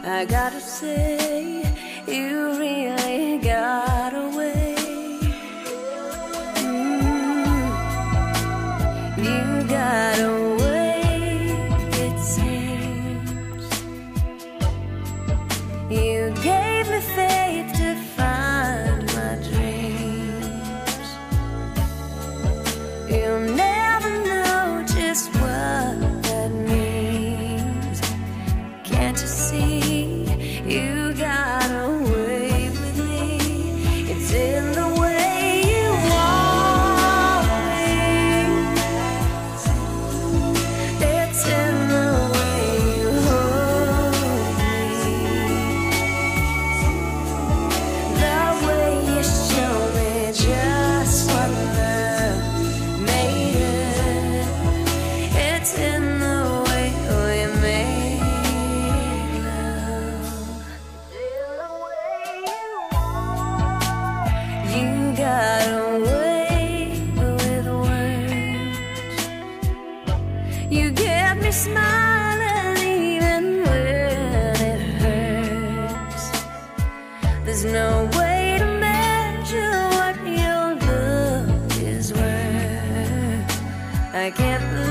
I gotta say, you really got away. You got away, it seems. You gave me faith to find my dreams. You'll never know just what that means. Can't you see? You got away with me. It's in the way you want me. It's in the way you hold me. The way you show me just what love made it. It's in the way we make love. You got away with words. You get me smiling even when it hurts. There's no way to measure what your love is worth. I can't